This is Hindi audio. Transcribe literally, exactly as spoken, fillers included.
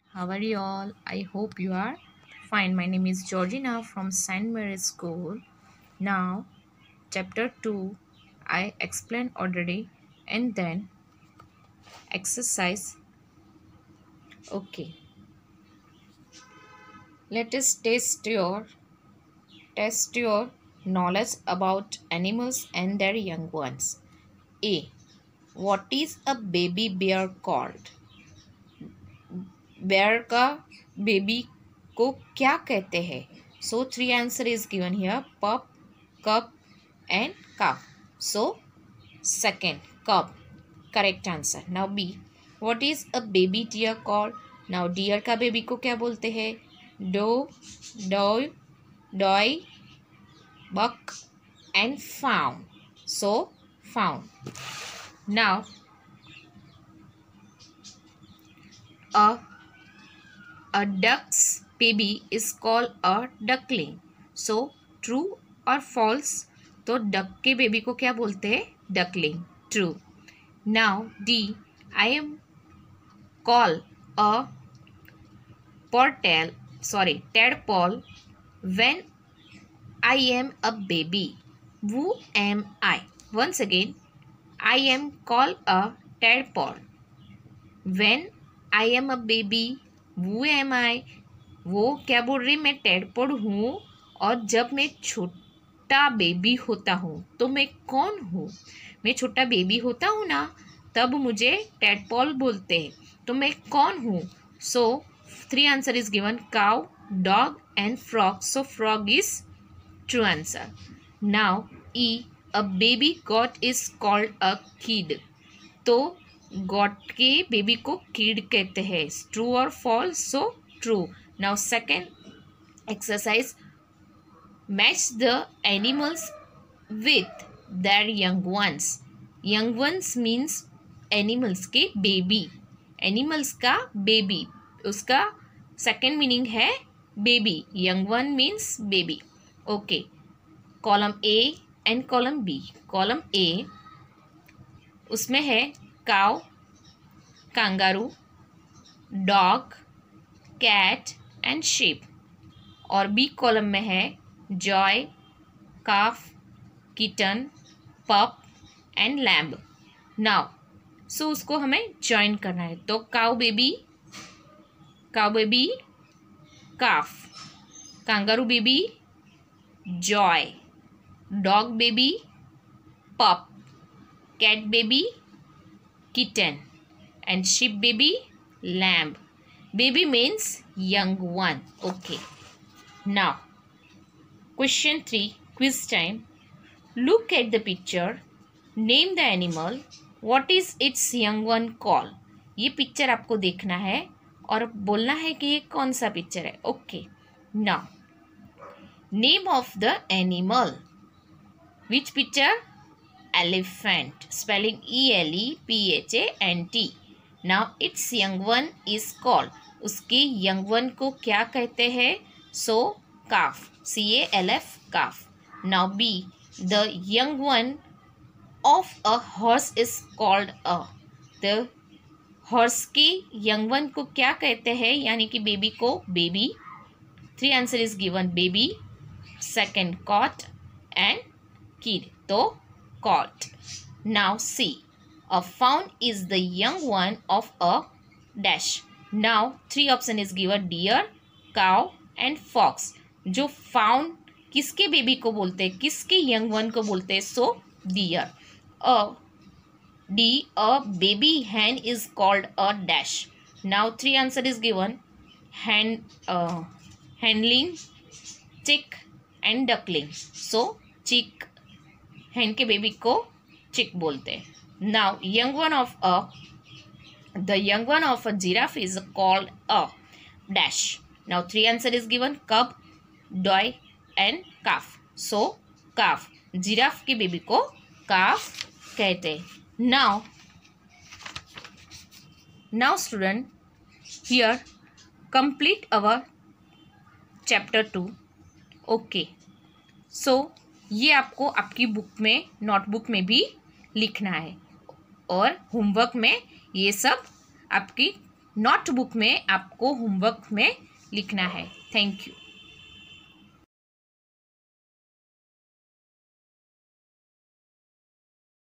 How are you all? I hope you are fine. My name is Georgina from Saint Mary's School. Now, chapter two, I explained already, and then exercise. Okay, let us test your test your knowledge about animals and their young ones. A. What is a baby bear called? Bear का बेबी को क्या कहते हैं? So three answer is given here, pup, cup and cuff. So second cup correct answer. Now B, what is a baby deer called? Now deer का बेबी को क्या बोलते हैं? Doe, doe, doe, buck and fawn. So fawn. Now a A duck's baby is called a duckling. So true or false? तो duck के बेबी को क्या बोलते हैं? Duckling. True. Now D. I am called a portal. Sorry, tadpole when I am a baby. Who am I? Once again, I am called a tadpole when I am a baby. वो एम आई, वो क्या बोल रही? मैं टेडपोड हूँ और जब मैं छोटा बेबी होता हूँ तो मैं कौन हूँ? मैं छोटा बेबी होता हूँ ना, तब मुझे टेडपोल बोलते हैं. तो मैं कौन हूँ? So three answer is given, cow, dog and frog. So frog is true answer. Now E, a baby goat is called a kid. तो गॉट के बेबी को किड कहते हैं. ट्रू और false? So true. Now second exercise, match the animals with their young ones. Young ones means animals के बेबी. एनिमल्स का बेबी, उसका सेकेंड मीनिंग है baby. Young one means baby. Okay, column A and column B. Column A, उसमें है cow, kangaroo, dog, cat and sheep. और बी कॉलम में है joey, calf, kitten, pup and lamb. Now so उसको हमें ज्वाइन करना है. तो cow baby, cow baby, calf. kangaroo baby, joey. Dog baby, pup. Cat baby, kitten. And sheep baby, lamb. Baby means young one. Okay. Now, question three, quiz time. Look at the picture. Name the animal. What is its young one called? ये पिक्चर आपको देखना है और बोलना है कि ये कौन सा पिक्चर है. Okay. Now, name of the animal. Which picture? Elephant. Spelling E L E P H A N T. Now its young one is called. उसके young one को क्या कहते हैं? So calf. C A L F, calf. Now B, the young one of a horse is called a. The horse के young one को क्या कहते हैं? यानी कि बेबी को baby. Three answer is given, baby, second cot and kid. तो cot. Now C, a fawn is the young one of a dash. Now three option is given, deer, cow and fox. जो fawn किसके बेबी को बोलते हैं? किसके young one को बोलते हैं? So deer. A D, a baby hen is called a dash. Now three answer is given, hen, uh, henling, chick and duckling. So chick, hen के बेबी को चिक बोलते हैं. Now young one of a, the young one of a giraffe is called a dash. Now three answer is given, cub, doe and calf. So calf, giraffe के बेबी को काफ कहते हैं. Now now student, here complete our chapter two. Okay, so ये आपको आपकी बुक में, नोटबुक में भी लिखना है और होमवर्क में ये सब आपकी नोटबुक में आपको होमवर्क में लिखना है। Thank you.